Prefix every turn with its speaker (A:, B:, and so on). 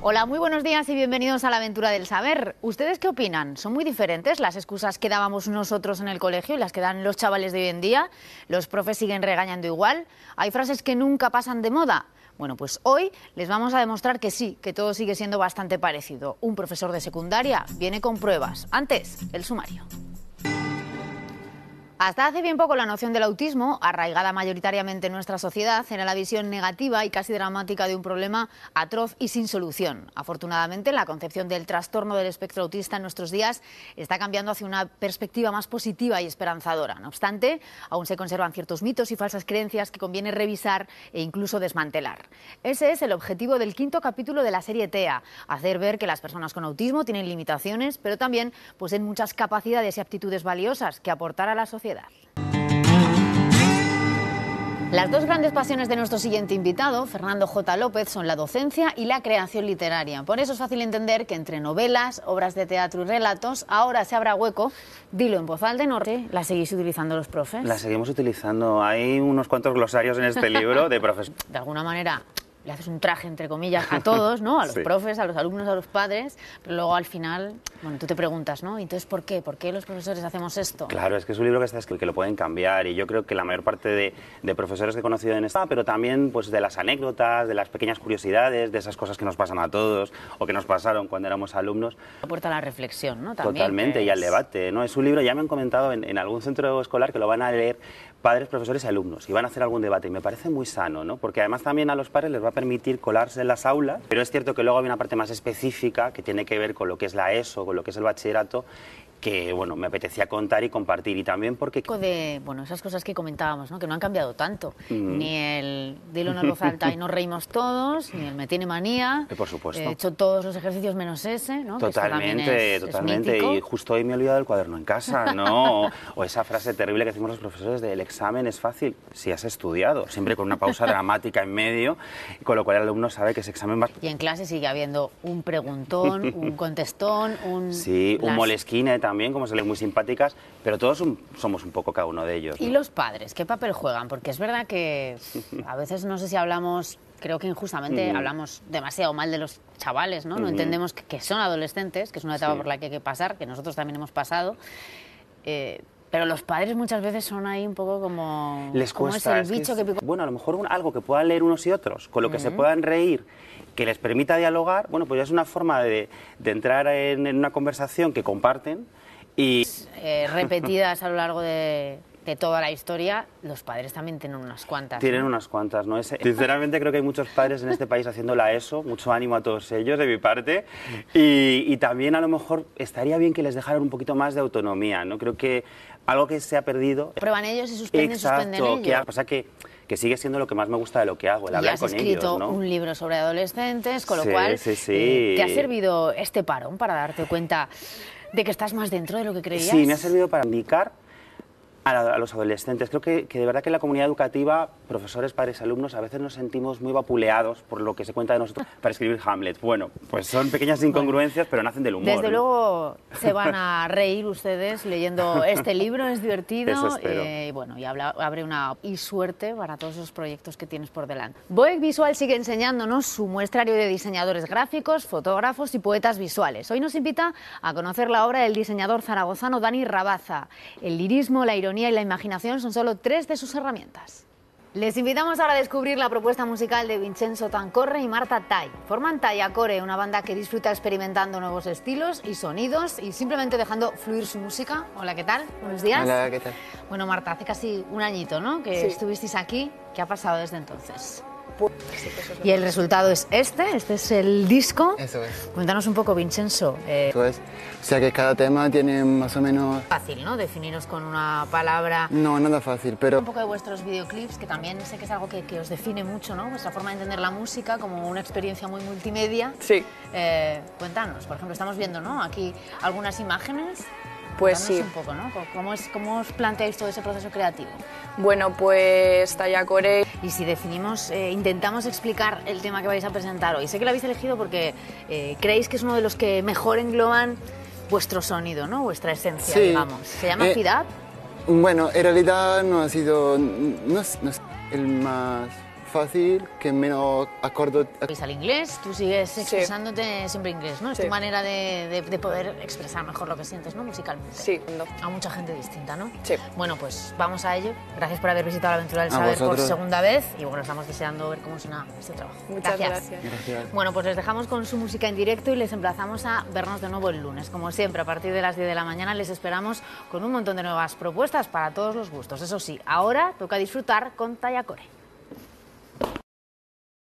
A: Hola, muy buenos días y bienvenidos a la aventura del saber. ¿Ustedes qué opinan? ¿Son muy diferentes las excusas que dábamos nosotros en el colegio y las que dan los chavales de hoy en día? ¿Los profes siguen regañando igual? ¿Hay frases que nunca pasan de moda? Bueno, pues hoy les vamos a demostrar que sí, que todo sigue siendo bastante parecido. Un profesor de secundaria viene con pruebas. Antes, el sumario. Hasta hace bien poco la noción del autismo, arraigada mayoritariamente en nuestra sociedad, era la visión negativa y casi dramática de un problema atroz y sin solución. Afortunadamente, la concepción del trastorno del espectro autista en nuestros días está cambiando hacia una perspectiva más positiva y esperanzadora. No obstante, aún se conservan ciertos mitos y falsas creencias que conviene revisar e incluso desmantelar. Ese es el objetivo del quinto capítulo de la serie TEA, hacer ver que las personas con autismo tienen limitaciones, pero también poseen muchas capacidades y aptitudes valiosas que aportar a la sociedad. Las dos grandes pasiones de nuestro siguiente invitado, Fernando J. López, son la docencia y la creación literaria. Por eso es fácil entender que entre novelas, obras de teatro y relatos, ahora se abra hueco. Dilo en voz alta, norte. ¿La seguís utilizando los profes?
B: La seguimos utilizando. Hay unos cuantos glosarios en este libro de profes.
A: De alguna manera le haces un traje, entre comillas, a todos, ¿no? A los profes, a los alumnos, a los padres, pero luego al final, bueno, tú te preguntas, ¿no? Entonces, ¿por qué? ¿Por qué los profesores hacemos esto?
B: Claro, es que es un libro que está escrito que lo pueden cambiar y yo creo que la mayor parte de profesores que he conocido en esta, pero también pues de las anécdotas, de las pequeñas curiosidades, de esas cosas que nos pasan a todos o que nos pasaron cuando éramos alumnos.
A: Aporta a la reflexión, ¿no? También,
B: Totalmente, y al debate, ¿no? Es un libro, ya me han comentado en algún centro escolar que lo van a leer padres, profesores y alumnos y van a hacer algún debate y me parece muy sano, ¿no? Porque además también a los padres les va a permitir colarse en las aulas, pero es cierto que luego hay una parte más específica que tiene que ver con lo que es la ESO, con lo que es el bachillerato, que, bueno, me apetecía contar y compartir, y también porque...
A: Bueno, esas cosas que comentábamos, ¿no? Que no han cambiado tanto, ni el dilo en voz alta y nos reímos todos, ni el me tiene manía,
B: por supuesto.
A: He hecho todos los ejercicios menos ese, ¿no?
B: Totalmente, totalmente, y justo hoy me he olvidado el cuaderno en casa, ¿no? O esa frase terrible que decimos los profesores del examen es fácil si has estudiado, siempre con una pausa dramática en medio, con lo cual el alumno sabe que ese examen va...
A: Y en clase sigue habiendo un preguntón, un contestón, un...
B: Sí, un molesquine también, como se leen muy simpáticas, pero todos somos un poco cada uno de ellos, ¿no?
A: ¿Y los padres qué papel juegan? Porque es verdad que a veces no sé si hablamos, creo que injustamente hablamos demasiado mal de los chavales, ¿no? No entendemos que son adolescentes, que es una etapa por la que hay que pasar, que nosotros también hemos pasado, pero los padres muchas veces son ahí un poco como...
B: Les cuesta.
A: Como es el bicho que pico...
B: Bueno, a lo mejor algo que puedan leer unos y otros, con lo que se puedan reír, que les permita dialogar, bueno, pues ya es una forma de entrar en una conversación que comparten y...
A: repetidas a lo largo de toda la historia, los padres también tienen unas cuantas.
B: Tienen unas cuantas, ¿no? Sinceramente creo que hay muchos padres en este país haciendo la ESO, mucho ánimo a todos ellos de mi parte, y también a lo mejor estaría bien que les dejaran un poquito más de autonomía, ¿no? Creo que algo que se ha perdido...
A: Prueban ellos y suspenden ellos.
B: Exacto, pasa que sigue siendo lo que más me gusta de lo que hago, el hablar con ellos, ¿no?
A: Y has escrito un libro sobre adolescentes, con lo cual ¿te ha servido este parón para darte cuenta de que estás más dentro de lo que creías?
B: Sí, me ha servido para indicar a los adolescentes. Creo que de verdad que en la comunidad educativa, profesores, padres, alumnos, a veces nos sentimos muy vapuleados por lo que se cuenta de nosotros para escribir Hamlet. Bueno, pues son pequeñas incongruencias, pero nacen del humor.
A: Desde luego se van a reír ustedes leyendo este libro, es divertido.
B: Eso espero.
A: Y bueno, y abre una suerte para todos esos proyectos que tienes por delante. Boec Visual sigue enseñándonos su muestrario de diseñadores gráficos, fotógrafos y poetas visuales. Hoy nos invita a conocer la obra del diseñador zaragozano Dani Rabaza. El lirismo, la ironía y la imaginación son solo tres de sus herramientas. Les invitamos ahora a descubrir la propuesta musical de Vincenzo Tancorre y Marta Tai. Forman Tai Acore, una banda que disfruta experimentando nuevos estilos y sonidos y simplemente dejando fluir su música. Hola, ¿qué tal? Buenos días.
C: Hola, ¿qué tal?
A: Bueno, Marta, hace casi un añito, ¿no?, que estuvisteis aquí. ¿Qué ha pasado desde entonces? Y el resultado es este es el disco.
C: Eso es.
A: Cuéntanos un poco, Vincenzo.
C: Eso es. O sea que cada tema tiene más o menos...
A: Fácil, ¿no?, definiros con una palabra.
C: No, nada fácil, pero...
A: Un poco de vuestros videoclips, que también sé que es algo que os define mucho, ¿no?, vuestra forma de entender la música como una experiencia muy multimedia.
D: Sí.
A: Cuéntanos, por ejemplo, estamos viendo, ¿no?, aquí algunas imágenes.
D: Pues
A: Cuéntanos
D: sí.
A: un poco, ¿no? ¿Cómo os planteáis todo ese proceso creativo?
D: Bueno, pues Tai Acore.
A: Y si definimos, intentamos explicar el tema que vais a presentar hoy. Sé que lo habéis elegido porque creéis que es uno de los que mejor engloban vuestro sonido, ¿no?, vuestra esencia, digamos. ¿Se llama FIDAP?
C: Bueno, en realidad no ha sido... No es el más fácil, que es menos acorde.
A: Al inglés, tú sigues expresándote siempre inglés, ¿no? Es tu manera de poder expresar mejor lo que sientes, ¿no? Musicalmente.
D: Sí.
A: A mucha gente distinta, ¿no?
D: Sí.
A: Bueno, pues vamos a ello. Gracias por haber visitado la Aventura del Saber por segunda vez y bueno, estamos deseando ver cómo suena este trabajo.
D: Muchas gracias.
A: Bueno, pues les dejamos con su música en directo y les emplazamos a vernos de nuevo el lunes. Como siempre, a partir de las 10 de la mañana les esperamos con un montón de nuevas propuestas para todos los gustos. Eso sí, ahora toca disfrutar con Talla Core.